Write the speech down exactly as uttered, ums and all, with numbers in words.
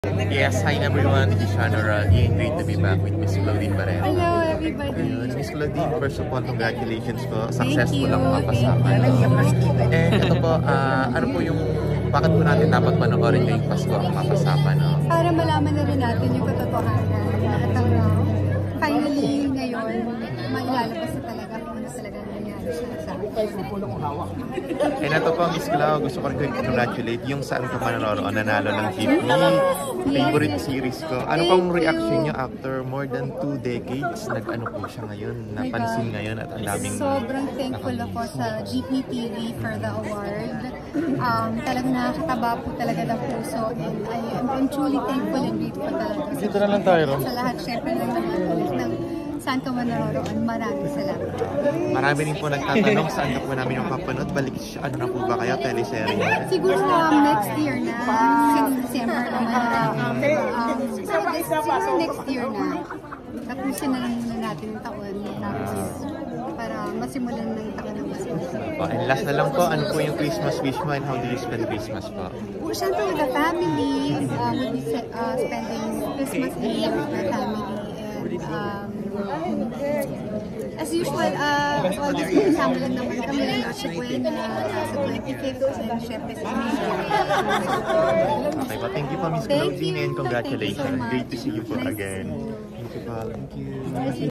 Yes, hi everyone, this is Shano Ragi and great to be back with Miss Claudine Barrera. Hello everybody! Ayun, Miss Claudine, first of all, congratulations po. Successful ang papasakan. And ito po, uh, ano po yung, bakit po natin dapat panoorin ngayong Pasko ang papasakan? No? Para malaman na rin natin yung katotohanan. At uh, finally, ngayon, mailalabas na talaga kung ano talaga nangyari siya sa akin. And ito po, Miss Clau, gusto ko rin ko congratulate yung saan ka manoroon, nanalo ng jeepney. Favorite series ko. Ano pang reaction nyo after more than two decades? Nag-ano po siya ngayon, napansin ngayon at ang daming... Sobrang thankful ako sa Jeepney T V for the award. Um, talagang nakakataba po talaga ng puso. And I am I'm truly thankful and grateful talaga. Dito na lang tayo, Sa lahat, syempre, ng nanonood ng saan ka man naroon. Maraming salamat. Marami rin po nagtatanong saan na po namin yung papanood. Balik siya, ano na po ba kayo? Teleserye? Siguro um, next year na. Since December naman. Um, um, siguro next year na. Tapusin na lang muna natin yung taon. Tapos para masimulan na yung taon ng Pasko. And last na lang po, ano po yung Christmas wish mo and how do you spend Christmas po? Siyempre with the family, um, we'll be uh, spending Christmas Eve with the family. And um, as usual, uh, always kasama lang naman kami ng Noche Buena sa twenty-fifth and syempre sa Okay po, thank you po Miss Claudine and congratulations. Great to see you po again. Thank you po. Thank you.